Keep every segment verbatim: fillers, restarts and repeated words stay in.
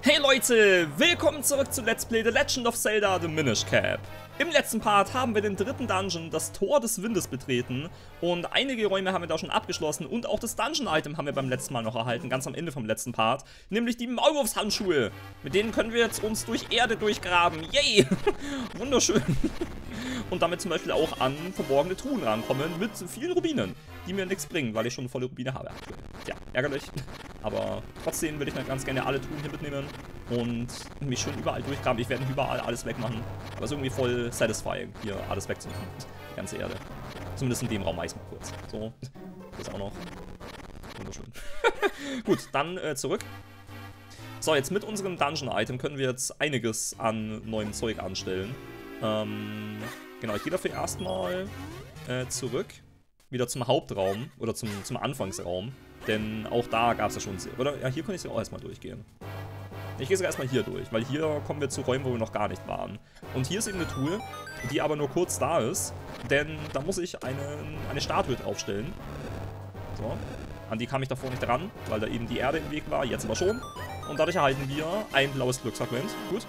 Hey Leute, willkommen zurück zu Let's Play The Legend of Zelda The Minish Cap. Im letzten Part haben wir den dritten Dungeon, das Tor des Windes, betreten und einige Räume haben wir da schon abgeschlossen und auch das Dungeon-Item haben wir beim letzten Mal noch erhalten, ganz am Ende vom letzten Part, nämlich die Maulwurfshandschuhe. Mit denen können wir jetzt uns durch Erde durchgraben, yay! Wunderschön. Und damit zum Beispiel auch an verborgene Truhen rankommen mit vielen Rubinen, die mir nichts bringen, weil ich schon volle Rubine habe aktuell. Tja, ärgerlich. Aber trotzdem will ich dann ganz gerne alle Truhen hier mitnehmen und mich schön überall durchgraben. Ich werde überall alles wegmachen. Aber es ist irgendwie voll satisfying, hier alles wegzumachen. Die ganze Erde. Zumindest in dem Raum meist mal kurz. So, das auch noch. Wunderschön. Gut, dann äh, zurück. So, jetzt mit unserem Dungeon-Item können wir jetzt einiges an neuem Zeug anstellen. Ähm, genau, ich gehe dafür erstmal äh, zurück. Wieder zum Hauptraum oder zum, zum Anfangsraum. Denn auch da gab es ja schon... Oder? Ja, hier kann ich ja auch erstmal durchgehen. Ich gehe sogar erstmal hier durch, weil hier kommen wir zu Räumen, wo wir noch gar nicht waren. Und hier ist eben eine Truhe, die aber nur kurz da ist. Denn da muss ich eine, eine Statue draufstellen. So. An die kam ich davor nicht ran, weil da eben die Erde im Weg war. Jetzt aber schon. Und dadurch erhalten wir ein blaues Glücksfragment. Gut.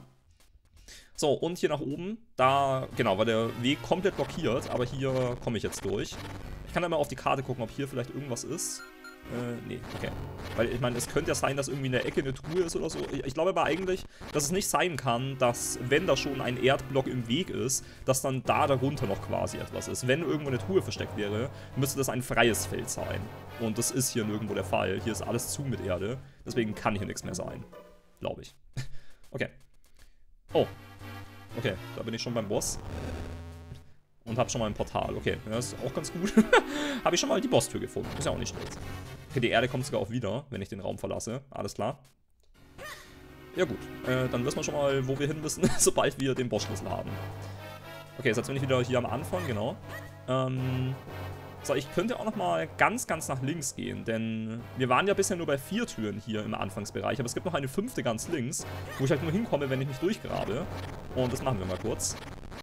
So, und hier nach oben, da, genau, war der Weg komplett blockiert, aber hier komme ich jetzt durch. Ich kann da mal auf die Karte gucken, ob hier vielleicht irgendwas ist. Äh, nee, okay. Weil, ich meine, es könnte ja sein, dass irgendwie in der Ecke eine Truhe ist oder so. Ich, ich glaube aber eigentlich, dass es nicht sein kann, dass, wenn da schon ein Erdblock im Weg ist, dass dann da darunter noch quasi etwas ist. Wenn irgendwo eine Truhe versteckt wäre, müsste das ein freies Feld sein. Und das ist hier nirgendwo der Fall. Hier ist alles zu mit Erde. Deswegen kann hier nichts mehr sein. Glaube ich. Okay. Oh. Okay, da bin ich schon beim Boss. Und habe schon mal ein Portal. Okay, das ist auch ganz gut. Habe ich schon mal die Bosstür gefunden. Ist ja auch nicht schlecht. Okay, die Erde kommt sogar auch wieder, wenn ich den Raum verlasse. Alles klar. Ja gut, äh, dann wissen wir schon mal, wo wir hin müssen, sobald wir den Bossschlüssel haben. Okay, jetzt bin ich wieder hier am Anfang, genau. Ähm... So, ich könnte auch nochmal ganz, ganz nach links gehen, denn wir waren ja bisher nur bei vier Türen hier im Anfangsbereich, aber es gibt noch eine fünfte ganz links, wo ich halt nur hinkomme, wenn ich mich durchgrabe. Und das machen wir mal kurz.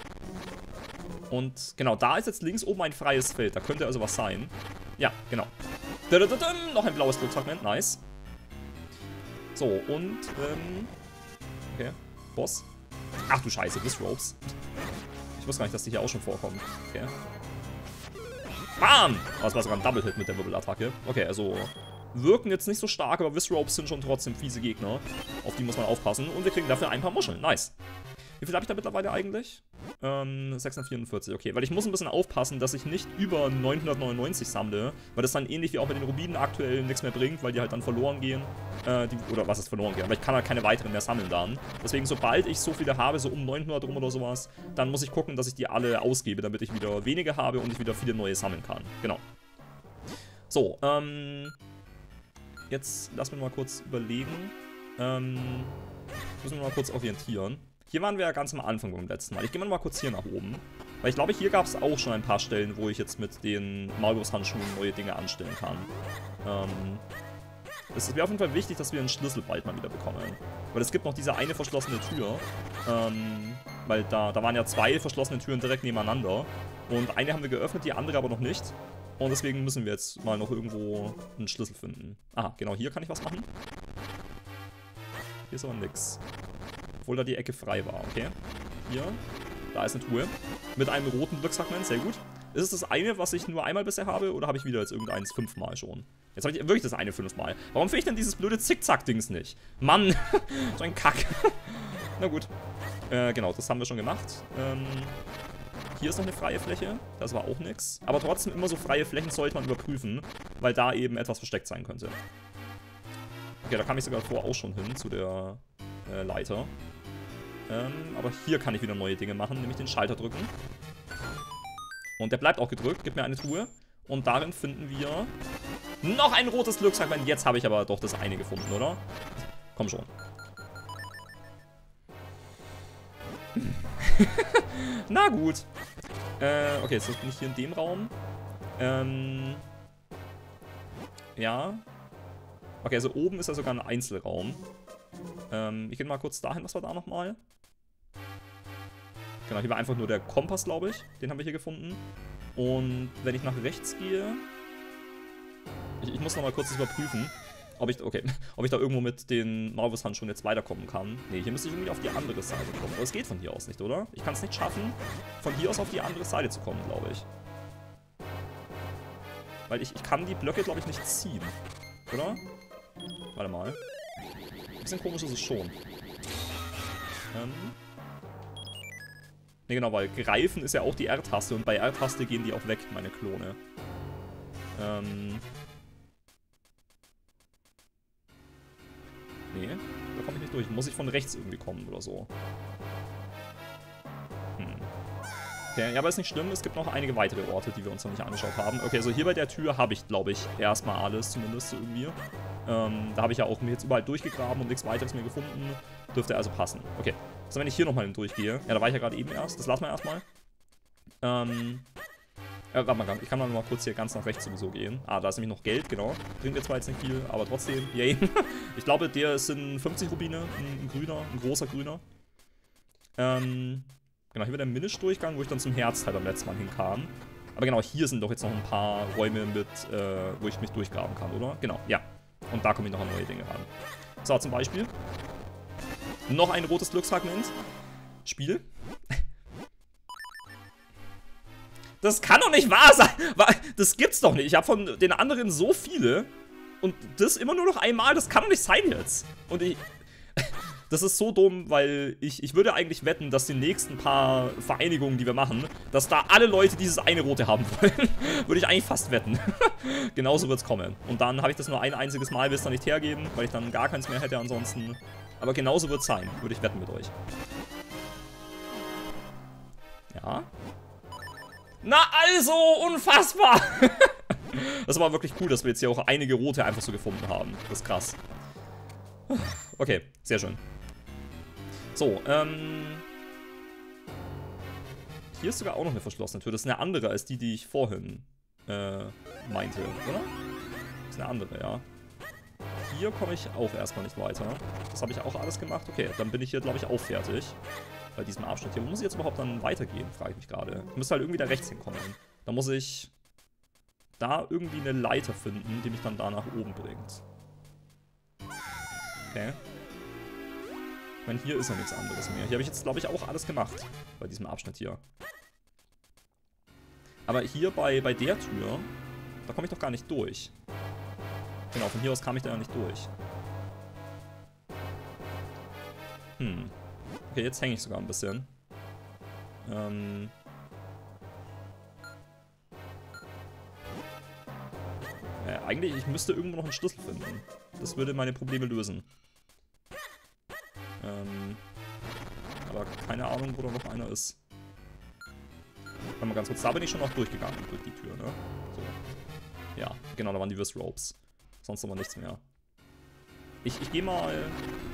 Und genau, da ist jetzt links oben ein freies Feld, da könnte also was sein. Ja, genau. Noch ein blaues Glücksfragment, nice. So, und, ähm, okay, Boss. Ach du Scheiße, Wissropes. Ich wusste gar nicht, dass die hier auch schon vorkommen. Okay. Bam! Oh, das war sogar ein Double-Hit mit der Wirbelattacke. Okay, also wirken jetzt nicht so stark, aber Wissropes sind schon trotzdem fiese Gegner. Auf die muss man aufpassen. Und wir kriegen dafür ein paar Muscheln. Nice. Wie viel habe ich da mittlerweile eigentlich? Ähm, sechshundertvierundvierzig. Okay, weil ich muss ein bisschen aufpassen, dass ich nicht über neunhundertneunundneunzig sammle, weil das dann ähnlich wie auch mit den Rubinen aktuell nichts mehr bringt, weil die halt dann verloren gehen. Äh, die, oder was ist verloren gehen? Aber ich kann halt keine weiteren mehr sammeln dann. Deswegen, sobald ich so viele habe, so um neunhundert rum oder sowas, dann muss ich gucken, dass ich die alle ausgebe, damit ich wieder wenige habe und ich wieder viele neue sammeln kann. Genau. So, ähm... jetzt lassen wir mal kurz überlegen. Ähm... Müssen wir mal kurz orientieren. Hier waren wir ja ganz am Anfang beim letzten Mal. Ich gehe mal, mal kurz hier nach oben. Weil ich glaube, hier gab es auch schon ein paar Stellen, wo ich jetzt mit den Maulwurfshandschuhen neue Dinge anstellen kann. Ähm, es wäre auf jeden Fall wichtig, dass wir einen Schlüssel bald mal wieder bekommen. Weil es gibt noch diese eine verschlossene Tür. Ähm, weil da, da waren ja zwei verschlossene Türen direkt nebeneinander. Und eine haben wir geöffnet, die andere aber noch nicht. Und deswegen müssen wir jetzt mal noch irgendwo einen Schlüssel finden. Aha, genau, hier kann ich was machen. Hier ist aber nix. Obwohl da die Ecke frei war, okay. Hier, da ist eine Truhe. Mit einem roten Glücksfragment, sehr gut. Ist es das eine, was ich nur einmal bisher habe, oder habe ich wieder jetzt irgendeins fünfmal schon? Jetzt habe ich wirklich das eine fünfmal. Warum finde ich denn dieses blöde Zickzack-Dings nicht? Mann, so ein Kack. Na gut. Äh, genau, das haben wir schon gemacht. Ähm, hier ist noch eine freie Fläche. Das war auch nix. Aber trotzdem immer so freie Flächen sollte man überprüfen, weil da eben etwas versteckt sein könnte. Okay, da kam ich sogar vorher auch schon hin, zu der äh, Leiter. Ähm, aber hier kann ich wieder neue Dinge machen, nämlich den Schalter drücken. Und der bleibt auch gedrückt, gib mir eine Truhe. Und darin finden wir noch ein rotes Glücksfragment. Jetzt habe ich aber doch das eine gefunden, oder? Komm schon. Na gut. Äh, okay, jetzt bin ich hier in dem Raum. Ähm. Ja. Okay, also oben ist ja sogar ein Einzelraum. Ähm, ich gehe mal kurz dahin, was war da nochmal? Genau, hier war einfach nur der Kompass, glaube ich. Den haben wir hier gefunden. Und wenn ich nach rechts gehe... Ich, ich muss nochmal kurz das überprüfen, Ob ich, okay, ob ich da irgendwo mit den Maulwurfshandschuhen jetzt weiterkommen kann. Ne, hier müsste ich irgendwie auf die andere Seite kommen. Aber es geht von hier aus nicht, oder? Ich kann es nicht schaffen, von hier aus auf die andere Seite zu kommen, glaube ich. Weil ich, ich kann die Blöcke, glaube ich, nicht ziehen. Oder? Warte mal. Ein bisschen komisch ist es schon. Ähm. Ne, genau, weil greifen ist ja auch die R-Taste. Und bei R-Taste gehen die auch weg, meine Klone. Ähm. Nee, da komme ich nicht durch. Muss ich von rechts irgendwie kommen oder so. Hm. Okay, ja, aber ist nicht schlimm. Es gibt noch einige weitere Orte, die wir uns noch nicht angeschaut haben. Okay, also hier bei der Tür habe ich, glaube ich, erstmal alles, zumindest so irgendwie. Ähm, da habe ich ja auch mir jetzt überall durchgegraben und nichts weiteres mehr gefunden. Dürfte also passen. Okay, also wenn ich hier nochmal durchgehe. Ja, da war ich ja gerade eben erst. Das lassen wir erstmal. Ähm... Ja, warte mal, ich kann mal noch mal kurz hier ganz nach rechts sowieso gehen. Ah, da ist nämlich noch Geld, genau. Bringt mir zwar jetzt nicht viel, aber trotzdem, yay. Ich glaube, der sind fünfzig Rubine, ein, ein grüner, ein großer grüner. Ähm, genau, hier wird der Minish-Durchgang, wo ich dann zum Herzteil beim letzten Mal hinkam. Aber genau, hier sind doch jetzt noch ein paar Räume mit, äh, wo ich mich durchgraben kann, oder? Genau, ja. Und da komme ich noch an neue Dinge ran. So, zum Beispiel noch ein rotes Glücksfragment. Spiel. Das kann doch nicht wahr sein. Das gibt's doch nicht. Ich habe von den anderen so viele. Und das immer nur noch einmal. Das kann doch nicht sein jetzt. Und ich... Das ist so dumm, weil ich, ich würde eigentlich wetten, dass die nächsten paar Vereinigungen, die wir machen, dass da alle Leute dieses eine rote haben wollen. Würde ich eigentlich fast wetten. Genauso wird's kommen. Und dann habe ich das nur ein einziges Mal, will es dann nicht hergeben, weil ich dann gar keins mehr hätte ansonsten. Aber genauso wird's sein. Würde ich wetten mit euch. Ja. Na also, unfassbar! Das war wirklich cool, dass wir jetzt hier auch einige rote einfach so gefunden haben. Das ist krass. Okay, sehr schön. So, ähm... hier ist sogar auch noch eine verschlossene Tür. Das ist eine andere als die, die ich vorhin äh, meinte, oder? Das ist eine andere, ja. Hier komme ich auch erstmal nicht weiter. Das habe ich auch alles gemacht. Okay, dann bin ich hier, glaube ich, auch fertig. Bei diesem Abschnitt hier. Wo muss ich jetzt überhaupt dann weitergehen, frage ich mich gerade. Ich müsste halt irgendwie da rechts hinkommen. Da muss ich da irgendwie eine Leiter finden, die mich dann da nach oben bringt. Okay. Ich meine, hier ist ja nichts anderes mehr. Hier habe ich jetzt, glaube ich, auch alles gemacht. Bei diesem Abschnitt hier. Aber hier bei, bei der Tür, da komme ich doch gar nicht durch. Genau, von hier aus kam ich da ja nicht durch. Hm. Okay, jetzt hänge ich sogar ein bisschen. Ähm. Äh, eigentlich, ich müsste irgendwo noch einen Schlüssel finden. Das würde meine Probleme lösen. Ähm. Aber keine Ahnung, wo da noch einer ist. Warte mal ganz kurz, da bin ich schon noch durchgegangen durch die Tür, ne? So. Ja, genau, da waren die Wisp-Ropes. Sonst aber nichts mehr. Ich, ich gehe mal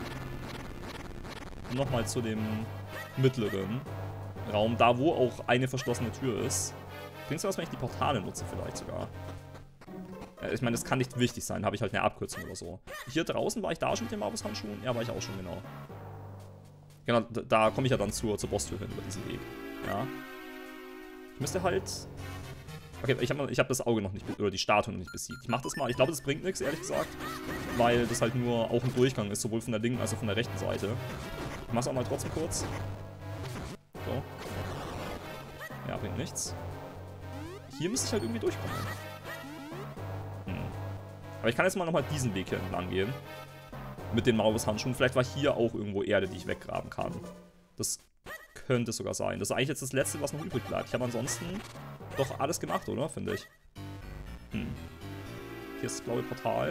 nochmal zu dem mittleren Raum, da wo auch eine verschlossene Tür ist. Bringt's dir was, wenn ich die Portale nutze vielleicht sogar? Ja, ich meine, das kann nicht wichtig sein, habe ich halt eine Abkürzung oder so. Hier draußen war ich da schon mit den Maulwurfshandschuhen? Ja, war ich auch schon, genau. Genau, da, da komme ich ja dann zur, zur Bosstür hin über diesen Weg. Ja. Ich müsste halt... Okay, ich habe ich hab das Auge noch nicht, oder die Statue noch nicht besiegt. Ich mache das mal. Ich glaube, das bringt nichts, ehrlich gesagt. Weil das halt nur auch ein Durchgang ist, sowohl von der linken als auch von der rechten Seite. Ich mache es auch mal trotzdem kurz. So. Ja, bringt nichts. Hier müsste ich halt irgendwie durchkommen. Hm. Aber ich kann jetzt mal nochmal diesen Weg hier entlang gehen. Mit den Maulwurfshandschuhen. Vielleicht war hier auch irgendwo Erde, die ich weggraben kann. Das könnte sogar sein. Das ist eigentlich jetzt das Letzte, was noch übrig bleibt. Ich habe ansonsten doch alles gemacht, oder? Finde ich. Hm. Hier ist das blaue Portal.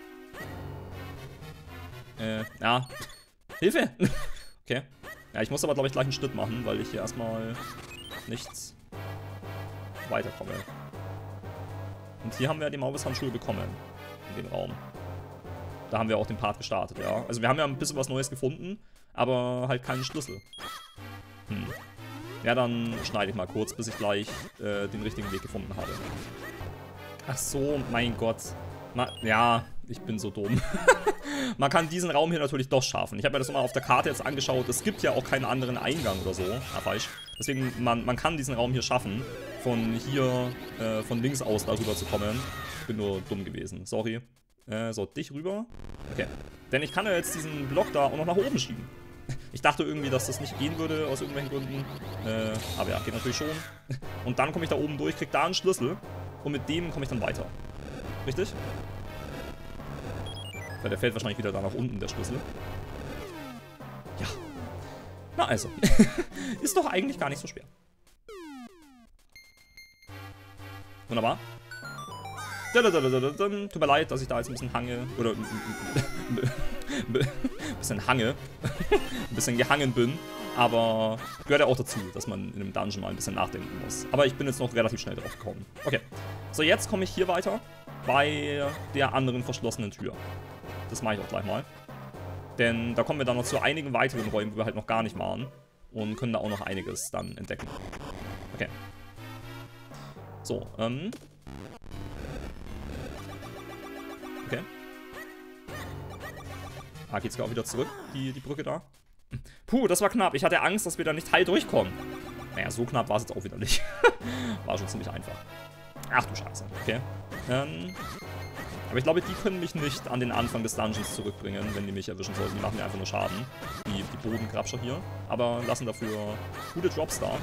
Äh, ja. Hilfe! Okay. Ja, ich muss aber, glaube ich, gleich einen Schnitt machen, weil ich hier erstmal nichts weiterkomme. Und hier haben wir die Maulwurfshandschuhe bekommen. In dem Raum. Da haben wir auch den Part gestartet, ja. Also wir haben ja ein bisschen was Neues gefunden, aber halt keinen Schlüssel. Hm. Ja, dann schneide ich mal kurz, bis ich gleich äh, den richtigen Weg gefunden habe. Ach so, mein Gott. Na, ja, ich bin so dumm. Man kann diesen Raum hier natürlich doch schaffen. Ich habe mir das mal auf der Karte jetzt angeschaut. Es gibt ja auch keinen anderen Eingang oder so. Ah, falsch. Deswegen, man, man kann diesen Raum hier schaffen, von hier, äh, von links aus darüber zu kommen. Ich bin nur dumm gewesen. Sorry. Äh, so, dich rüber. Okay. Denn ich kann ja jetzt diesen Block da auch noch nach oben schieben. Ich dachte irgendwie, dass das nicht gehen würde, aus irgendwelchen Gründen. Äh, aber ja, geht natürlich schon. Und dann komme ich da oben durch, krieg da einen Schlüssel. Und mit dem komme ich dann weiter. Richtig? Weil der fällt wahrscheinlich wieder da nach unten, der Schlüssel. Ja. Na also. Ist doch eigentlich gar nicht so schwer. Wunderbar. Tut mir leid, dass ich da jetzt ein bisschen hange. Oder ein bisschen hange. Ein bisschen gehangen bin. Aber gehört ja auch dazu, dass man in einem Dungeon mal ein bisschen nachdenken muss. Aber ich bin jetzt noch relativ schnell drauf gekommen. Okay. So, jetzt komme ich hier weiter. Bei der anderen verschlossenen Tür. Das mache ich auch gleich mal. Denn da kommen wir dann noch zu einigen weiteren Räumen, wo wir halt noch gar nicht waren. Und können da auch noch einiges dann entdecken. Okay. So, ähm. Okay. Ah, geht's auch wieder zurück, die, die Brücke da. Puh, das war knapp. Ich hatte Angst, dass wir da nicht heil durchkommen. Naja, so knapp war es jetzt auch wieder nicht. War schon ziemlich einfach. Ach du Scheiße. Okay. Ähm. Aber ich glaube, die können mich nicht an den Anfang des Dungeons zurückbringen, wenn die mich erwischen sollten. Die machen mir einfach nur Schaden. Die, die Bodengrabscher hier. Aber lassen dafür gute Drops da.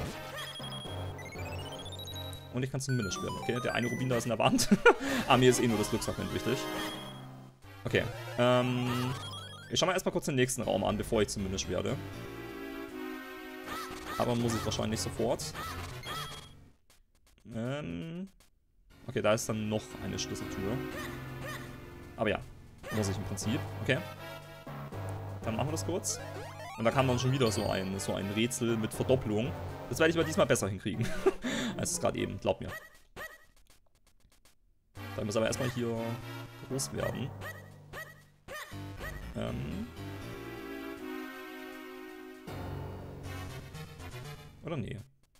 Und ich kann zum Minish werden, okay? Der eine Rubin da ist in der Wand. Ah, mir ist eh nur das Glücksfragment wichtig. Okay. Ähm. Ich schau mal erstmal kurz den nächsten Raum an, bevor ich zum Minish werde. Aber muss ich wahrscheinlich sofort. Ähm. Okay, da ist dann noch eine Schlüsseltür. Aber ja, muss ich im Prinzip. Okay. Dann machen wir das kurz. Und da kam dann schon wieder so ein, so ein Rätsel mit Verdopplung. Das werde ich aber diesmal besser hinkriegen. als es gerade eben, glaub mir. Da muss aber erstmal hier groß werden. Ähm. Oder nee.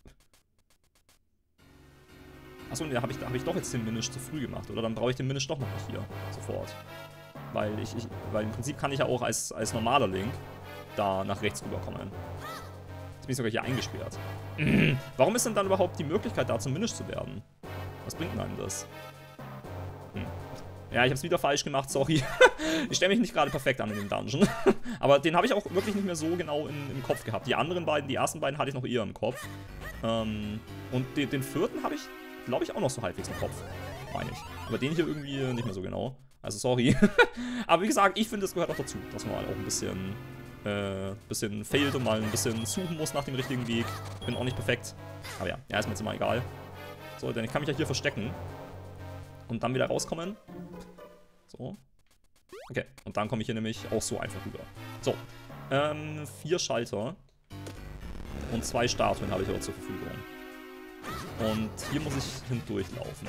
Achso, nee, da habe ich, hab ich doch jetzt den Minish zu früh gemacht. Oder dann brauche ich den Minish doch noch nicht hier. Sofort. Weil ich, ich, weil im Prinzip kann ich ja auch als, als normaler Link da nach rechts rüberkommen. Jetzt bin ich sogar hier eingesperrt. Warum ist denn dann überhaupt die Möglichkeit, da zum Minish zu werden? Was bringt denn einem das? Hm. Ja, ich habe es wieder falsch gemacht, sorry. Ich stelle mich nicht gerade perfekt an in dem Dungeon. Aber den habe ich auch wirklich nicht mehr so genau in, im Kopf gehabt. Die anderen beiden, die ersten beiden hatte ich noch eher im Kopf. Ähm, und den, den vierten habe ich, glaube ich, auch noch so halbwegs im Kopf. Meine ich. Aber den hier irgendwie nicht mehr so genau. Also sorry. Aber wie gesagt, ich finde, es gehört auch dazu, dass man halt auch ein bisschen, äh, bisschen failt und mal ein bisschen suchen muss nach dem richtigen Weg. Bin auch nicht perfekt. Aber ja, ja, ist mir jetzt immer egal. So, denn ich kann mich ja hier verstecken. Und dann wieder rauskommen. So. Okay, und dann komme ich hier nämlich auch so einfach rüber. So. Ähm, vier Schalter. Und zwei Statuen habe ich auch zur Verfügung. Und hier muss ich hindurchlaufen.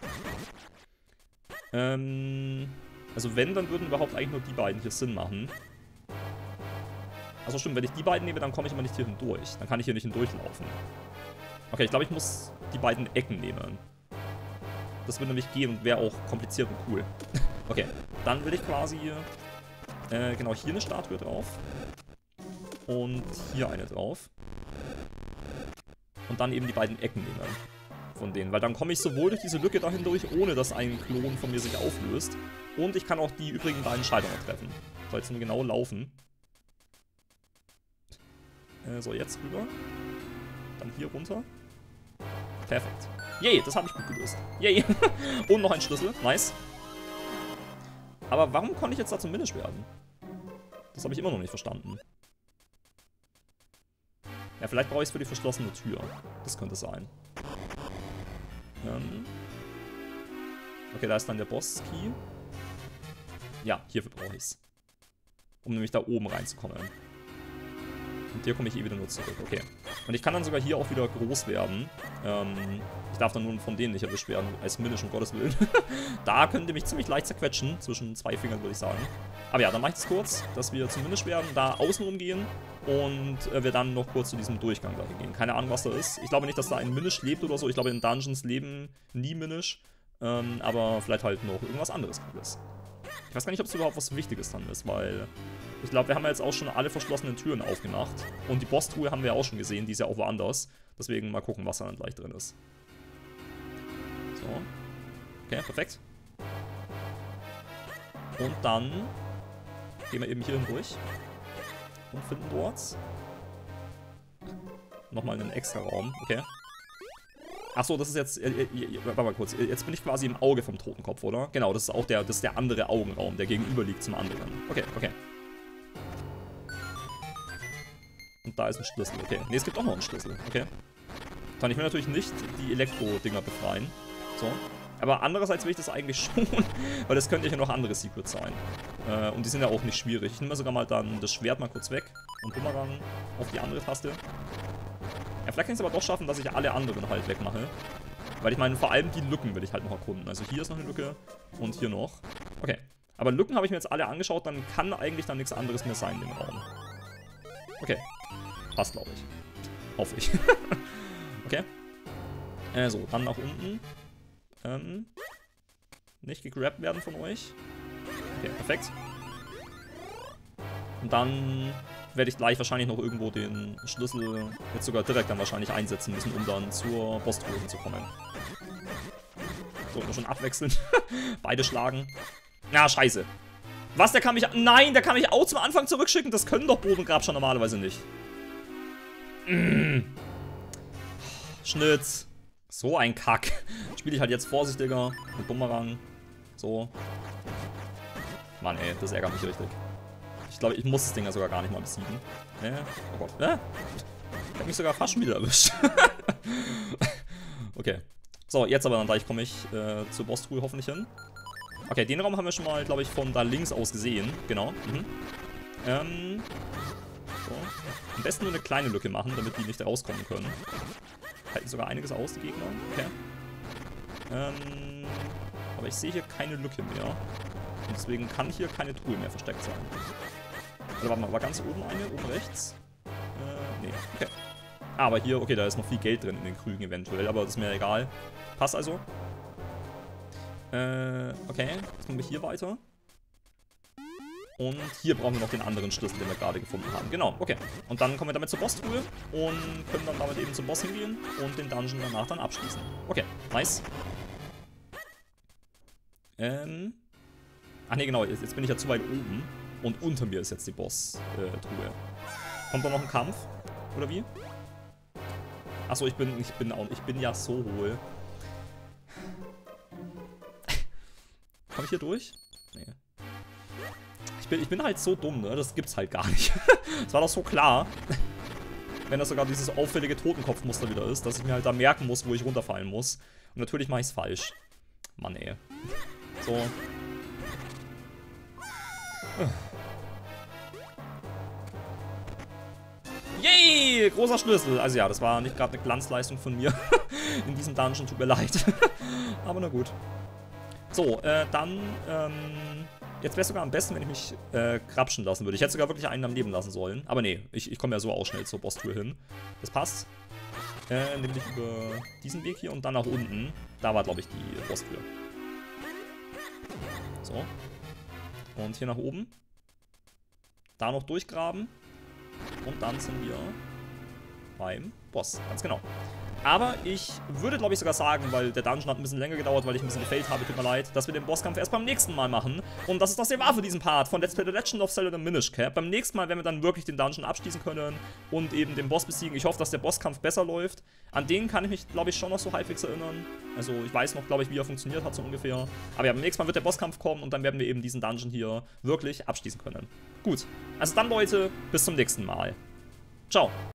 Ähm, also wenn, dann würden überhaupt eigentlich nur die beiden hier Sinn machen. Achso, stimmt, wenn ich die beiden nehme, dann komme ich immer nicht hier hindurch. Dann kann ich hier nicht hindurchlaufen. Okay, ich glaube, ich muss die beiden Ecken nehmen. Das würde nämlich gehen und wäre auch kompliziert und cool. Okay, dann will ich quasi äh, genau hier eine Statue drauf. Und hier eine drauf. Und dann eben die beiden Ecken nehmen von denen. Weil dann komme ich sowohl durch diese Lücke dahin durch, ohne dass ein Klon von mir sich auflöst. Und ich kann auch die übrigen beiden Schalter noch treffen. Soll jetzt nur genau laufen. Äh, so, jetzt rüber. Dann hier runter. Perfekt. Yay, das habe ich gut gelöst. Yay. Und noch ein Schlüssel. Nice. Aber warum konnte ich jetzt da zum Minish werden? Das habe ich immer noch nicht verstanden. Ja, vielleicht brauche ich es für die verschlossene Tür. Das könnte sein. Ähm okay, da ist dann der Boss-Key. Ja, hierfür brauche ich es. Um nämlich da oben reinzukommen. Und hier komme ich eh wieder nur zurück. Okay. Und ich kann dann sogar hier auch wieder groß werden. Ähm, ich darf dann nur von denen nicht erwischt werden, als Minish, um Gottes Willen. Da könnt ihr mich ziemlich leicht zerquetschen. Zwischen zwei Fingern, würde ich sagen. Aber ja, dann mache ich es kurz, dass wir zum Minish werden, da außen rumgehen. Und äh, wir dann noch kurz zu diesem Durchgang da gehen. Keine Ahnung, was da ist. Ich glaube nicht, dass da ein Minish lebt oder so. Ich glaube, in Dungeons leben nie Minish. Ähm, aber vielleicht halt noch irgendwas anderes Cooles. Ich weiß gar nicht, ob es überhaupt was Wichtiges dann ist, weil ich glaube, wir haben ja jetzt auch schon alle verschlossenen Türen aufgemacht. Und die Boss-Truhe haben wir ja auch schon gesehen, die ist ja auch woanders. Deswegen mal gucken, was da dann gleich drin ist. So. Okay, perfekt. Und dann gehen wir eben hier hindurch und finden dort nochmal einen extra Raum. Okay. Achso, das ist jetzt, äh, äh, warte mal kurz, jetzt bin ich quasi im Auge vom Totenkopf, oder? Genau, das ist auch der, das ist der andere Augenraum, der gegenüber liegt zum anderen. Okay, okay. Und da ist ein Schlüssel, okay. Ne, es gibt auch noch einen Schlüssel, okay. Kann ich mir natürlich nicht die Elektro-Dinger befreien. So. Aber andererseits will ich das eigentlich schon, weil das könnte ja noch andere Secrets sein. Äh, und die sind ja auch nicht schwierig. Ich nehme mir sogar mal dann das Schwert mal kurz weg und Bumerang auf die andere Taste. Ja, vielleicht kann ich es aber doch schaffen, dass ich alle anderen halt wegmache. Weil ich meine, vor allem die Lücken will ich halt noch erkunden. Also hier ist noch eine Lücke und hier noch. Okay. Aber Lücken habe ich mir jetzt alle angeschaut, dann kann eigentlich dann nichts anderes mehr sein in dem Raum. Okay. Passt, glaube ich. Hoffe ich. Okay. Äh, so, dann nach unten. Ähm. Nicht gegrabt werden von euch. Okay, perfekt. Und dann werde ich gleich wahrscheinlich noch irgendwo den Schlüssel jetzt sogar direkt dann wahrscheinlich einsetzen müssen, um dann zur Boss-Truhe hinzukommen. So, wir schon abwechseln. Beide schlagen. Na, scheiße. Was, der kann mich... Nein, der kann mich auch zum Anfang zurückschicken. Das können doch Bodengrab schon normalerweise nicht. Mm. Schnitz. So ein Kack. Spiele ich halt jetzt vorsichtiger mit Bumerang. So. Mann, ey, das ärgert mich richtig. Ich glaube, ich muss das Ding ja sogar gar nicht mal besiegen. Äh, oh Gott. Äh? Ich hab mich sogar fast schon wieder erwischt. Okay. So, jetzt aber dann gleich komme ich äh, zur Boss-Truhe hoffentlich hin. Okay, den Raum haben wir schon mal, glaube ich, von da links aus gesehen. Genau. Mhm. Ähm. So. Am besten nur eine kleine Lücke machen, damit die nicht rauskommen können. Halten sogar einiges aus, die Gegner. Okay. Ähm. Aber ich sehe hier keine Lücke mehr. Und deswegen kann hier keine Truhe mehr versteckt sein. Oder warte mal, war ganz oben eine? Oben rechts? Äh, nee. Okay. Aber hier, okay, da ist noch viel Geld drin in den Krügen eventuell, aber das ist mir egal. Passt also. Äh, okay. Jetzt kommen wir hier weiter. Und hier brauchen wir noch den anderen Schlüssel, den wir gerade gefunden haben. Genau, okay. Und dann kommen wir damit zur Boss-Truhe und können dann damit eben zum Boss hingehen und den Dungeon danach dann abschließen. Okay, nice. Ähm. Ach ne, genau, jetzt, jetzt bin ich ja zu weit oben. Und unter mir ist jetzt die Boss-Truhe. Äh, Kommt da noch ein Kampf? Oder wie? Achso, ich bin, ich bin auch, ich bin ja so hohl. Komm ich hier durch? Nee. Ich bin, ich bin halt so dumm, ne? Das gibt's halt gar nicht. Das war doch so klar. Wenn das sogar dieses auffällige Totenkopfmuster wieder ist, dass ich mir halt da merken muss, wo ich runterfallen muss. Und natürlich mache ich es falsch. Mann, ey. So. Yay! Großer Schlüssel. Also ja, das war nicht gerade eine Glanzleistung von mir in diesem Dungeon. Tut mir leid. Aber na gut. So, äh, dann, ähm... jetzt wäre es sogar am besten, wenn ich mich äh, krapschen lassen würde. Ich hätte sogar wirklich einen am Leben lassen sollen. Aber nee, ich, ich komme ja so auch schnell zur Boss-Tour hin. Das passt. Äh, nämlich über diesen Weg hier und dann nach unten. Da war, glaube ich, die Boss-Tür. So. Und hier nach oben. Da noch durchgraben. Und dann sind wir beim Boss. Ganz genau. Aber ich würde, glaube ich, sogar sagen, weil der Dungeon hat ein bisschen länger gedauert, weil ich ein bisschen gefailt habe, tut mir leid, dass wir den Bosskampf erst beim nächsten Mal machen. Und das ist das hier war für diesen Part von Let's Play The Legend of Zelda The Minish Cap. Beim nächsten Mal werden wir dann wirklich den Dungeon abschließen können und eben den Boss besiegen. Ich hoffe, dass der Bosskampf besser läuft. An den kann ich mich, glaube ich, schon noch so halbwegs erinnern. Also ich weiß noch, glaube ich, wie er funktioniert hat, so ungefähr. Aber ja, beim nächsten Mal wird der Bosskampf kommen und dann werden wir eben diesen Dungeon hier wirklich abschließen können. Gut, also dann, Leute, bis zum nächsten Mal. Ciao.